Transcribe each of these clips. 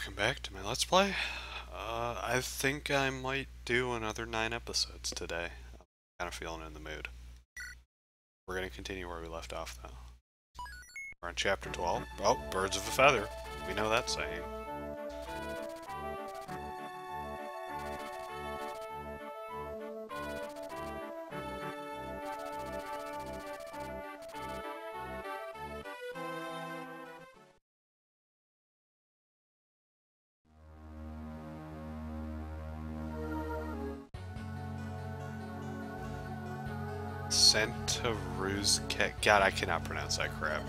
Welcome back to my Let's Play. I think I might do another 9 episodes today. I'm kind of feeling in the mood. We're going to continue where we left off, though. We're on Chapter 12. Oh, birds of a feather. We know that saying. Santa Ruz Cat. God, I cannot pronounce that crap.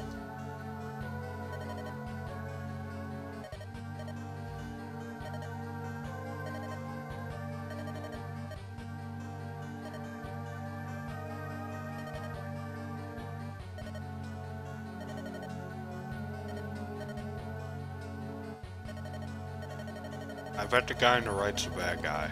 I bet the guy on the right's a bad guy.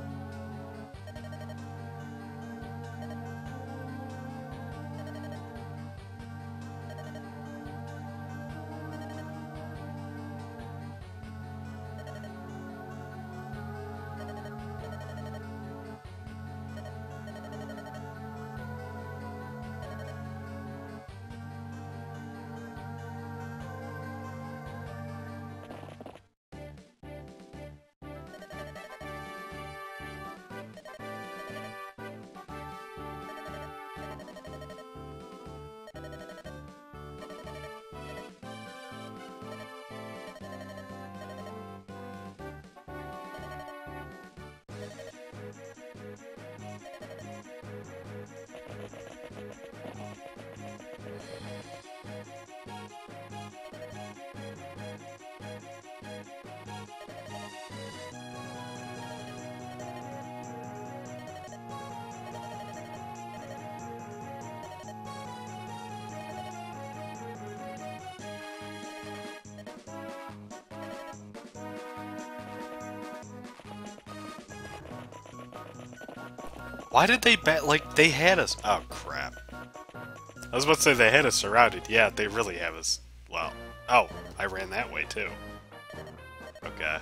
Why did they bet like they had us? Oh crap! I was about to say they had us surrounded. Yeah, they really have us. Well, oh, I ran that way too. Okay.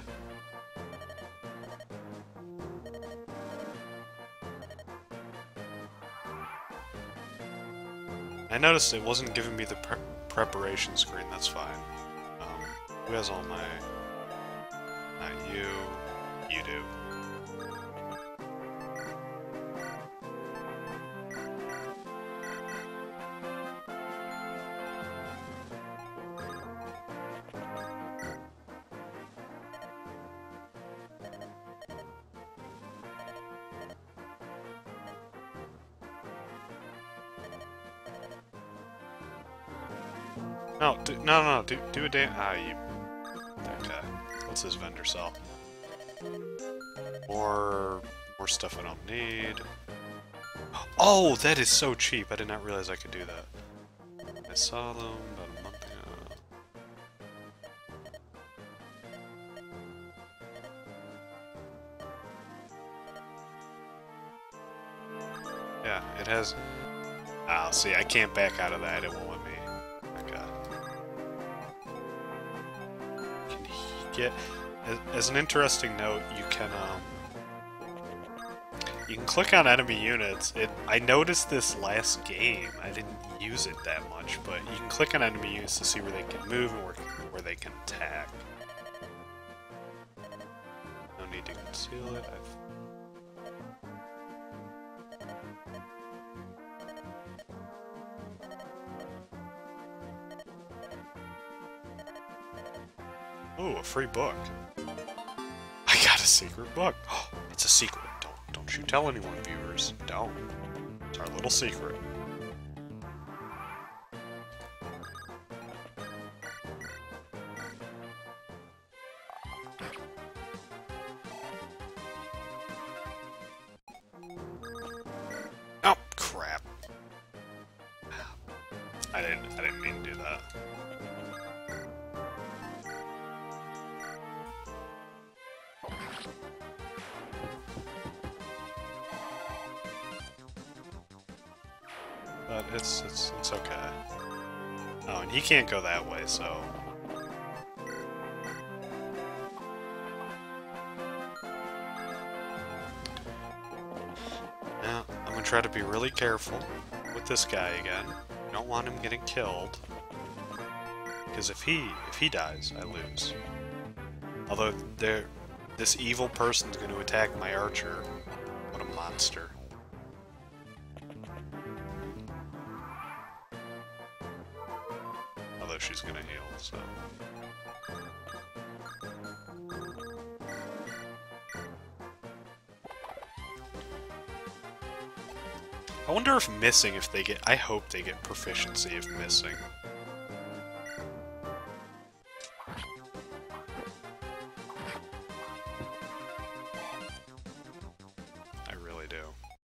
I noticed it wasn't giving me the preparation screen. That's fine. Who has all my? Not you. You do. No, do a damn. Ah, you. Okay. What's this vendor sell? More stuff I don't need. Oh, that is so cheap. I did not realize I could do that. I saw them about a month ago. Yeah, it has. Ah, see, I can't back out of that. It won't let me. Get as an interesting note, you can click on enemy units. I noticed this last game. I didn't use it that much, but you can click on enemy units to see where they can move and where they can attack. No need to conceal it. Oh, a free book. I got a secret book. Oh, it's a secret. Don't you tell anyone, viewers. Don't. It's our little secret. Oh, crap. I didn't mean to do that. But it's okay. Oh, and he can't go that way, so try to be really careful with this guy again. Don't want him getting killed. Because if he dies, I lose. Although this evil person's going to attack my archer. What a monster. Although she's going to heal, so... I wonder if missing, if they get... I hope they get proficiency if missing. I really do.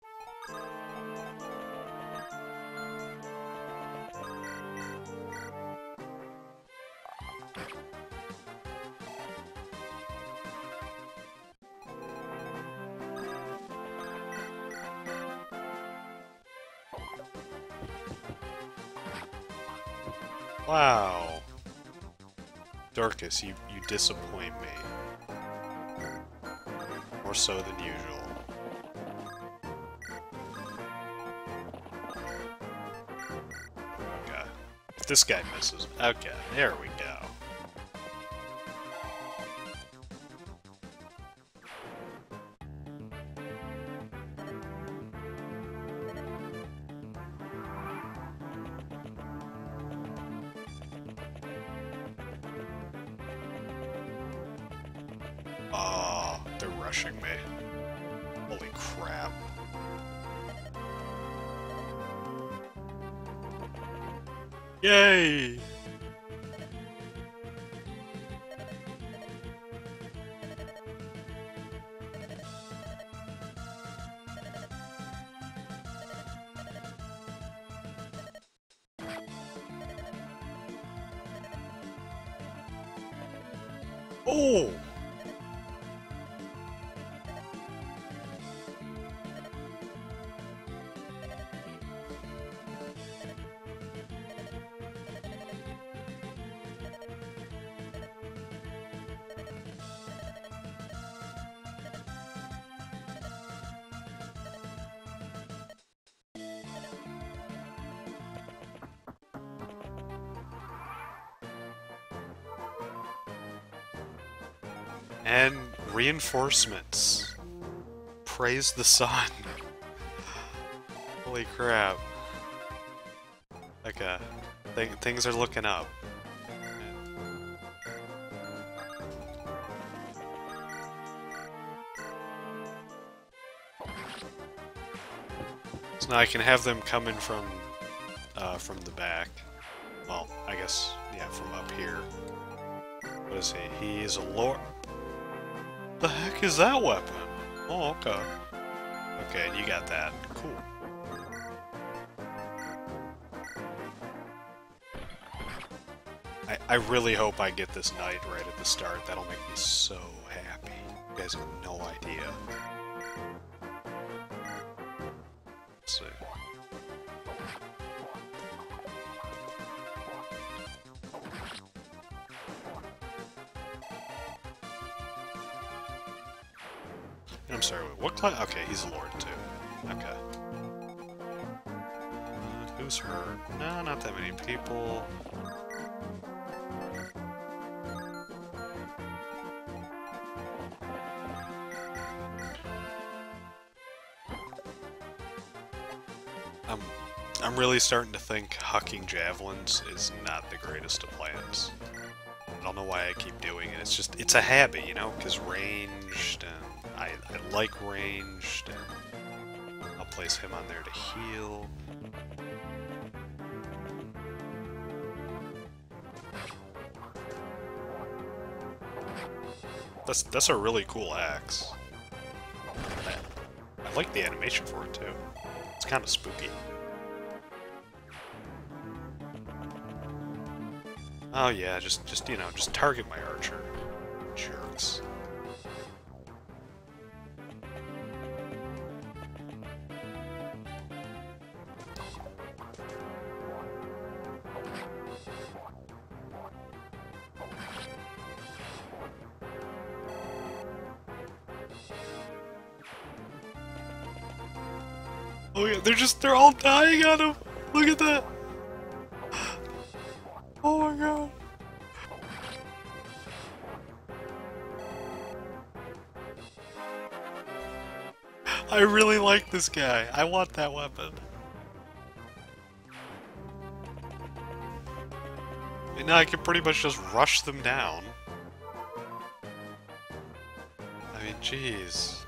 Wow. Dorcas, you disappoint me. More so than usual. Okay. If this guy misses... Okay, there we go. Oh, they're rushing me. Holy crap. Yay! Oh! And reinforcements. Praise the sun. Holy crap. Okay. Things are looking up. So now I can have them coming from the back. Well, I guess, yeah, from up here. What is he? He is a lord. The heck is that weapon? Oh, okay. Okay, you got that. Cool. I really hope I get this knight right at the start. That'll make me so happy. You guys have no idea. Let's see. I'm sorry, what class? Okay, he's a lord too. Okay. Who's her? No, not that many people. I'm really starting to think hucking javelins is not the greatest of plans. I don't know why I keep doing it. It's a habit, you know, because ranged, and I like ranged, and I'll place him on there to heal. That's a really cool axe. I like the animation for it too. It's kind of spooky. Oh yeah, just you know, just target my archer. Jerks. Oh yeah, they're all dying on him! Look at that! Oh my god! I really like this guy. I want that weapon. And now I can pretty much just rush them down. I mean, jeez.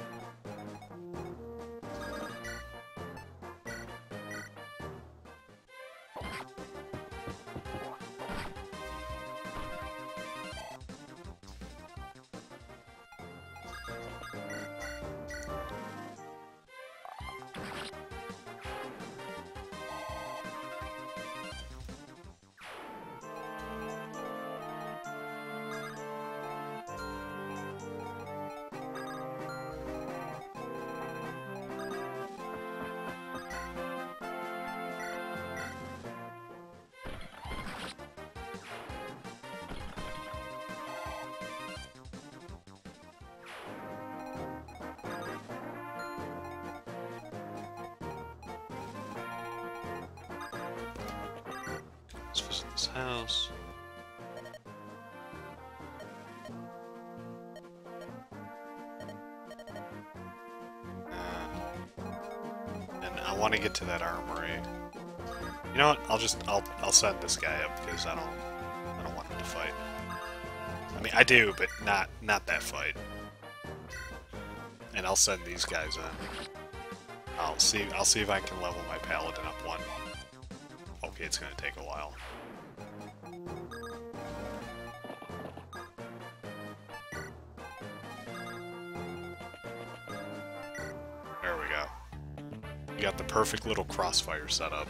Let's visit this house. And I want to get to that armory. You know what? I'll send this guy up because I don't want him to fight. I mean, I do, but not that fight. And I'll send these guys in. I'll see if I can level my paladin up one. Okay, it's gonna take a while. There we go. We got the perfect little crossfire setup.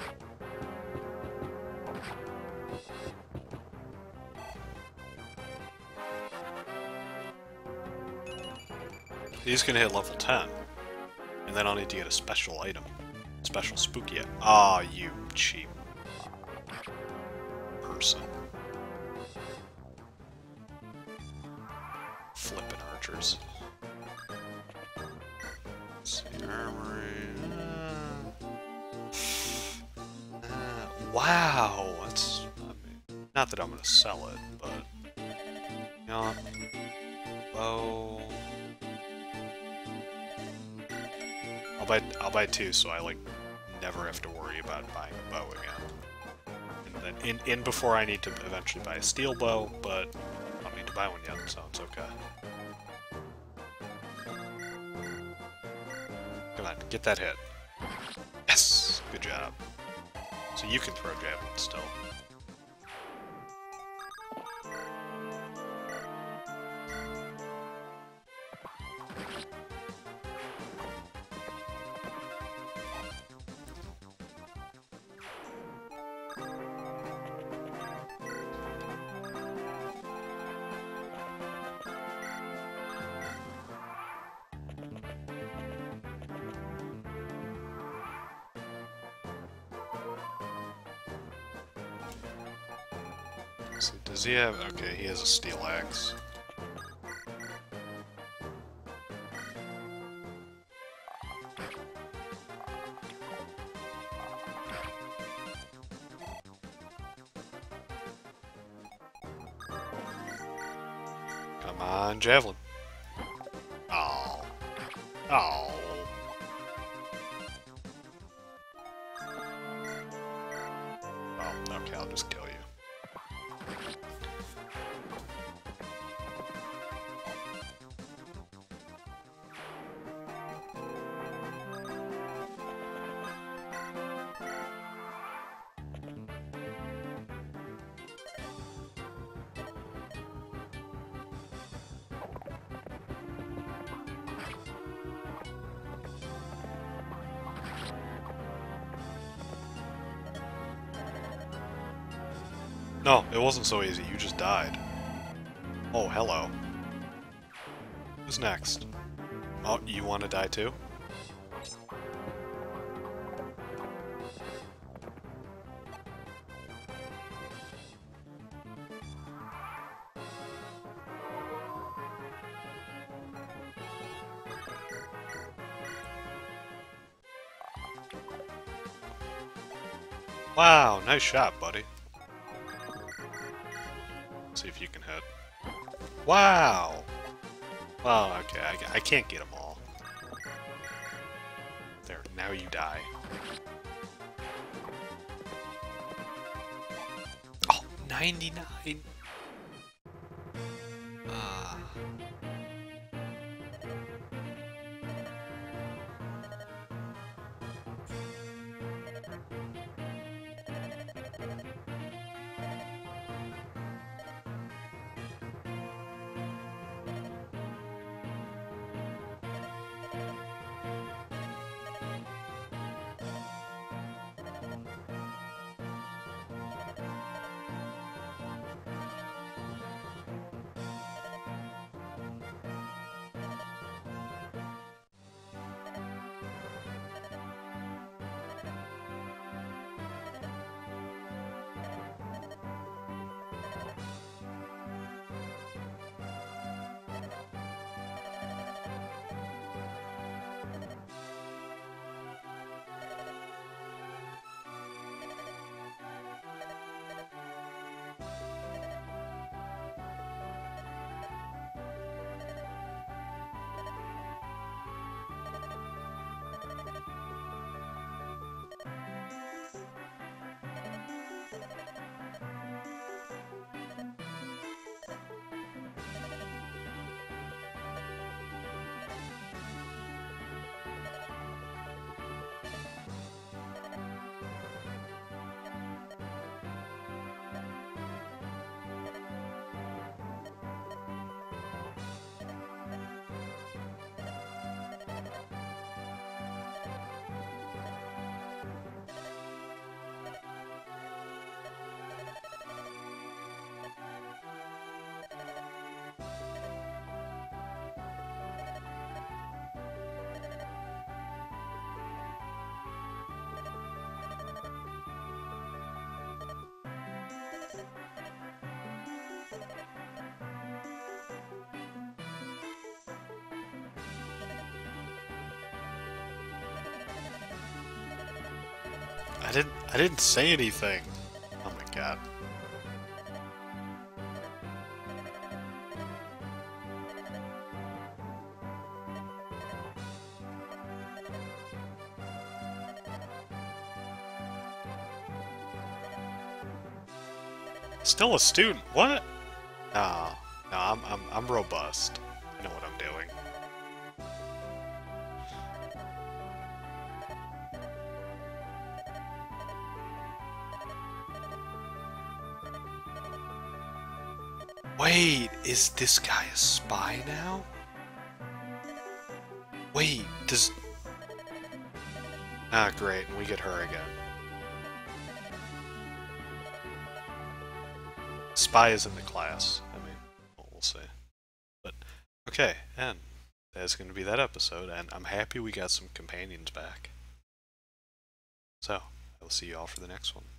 He's gonna hit level 10. And then I'll need to get a special item. Special spooky item. Ah, you cheap person. Flippin' archers. Let's see, armory. Wow! That's... I mean, not that I'm gonna sell it, but... You know what? Bow... I'll buy two, so I like never have to worry about buying a bow again. And then in before I need to eventually buy a steel bow, but I don't need to buy one yet, so it's okay. Come on, get that hit. Yes, good job. So you can throw javelins still. So does he have... Okay, he has a steel axe. Come on, javelin. Oh. Oh. Oh, okay, I'll just kill you. No, it wasn't so easy. You just died. Oh, hello. Who's next? Oh, you want to die too? Wow, nice shot, buddy. See if you can hit. Wow! Well, okay, I can't get them all. There, now you die. Oh, 99! Ah. I didn't say anything. Oh my god. Still a student. What? No, no, I'm robust. I know what I'm doing. Wait, is this guy a spy now? Wait, does... Ah, great, we get her again. Spy is in the class. I mean, we'll see. But, okay, and that's going to be that episode, and I'm happy we got some companions back. So, I will see you all for the next one.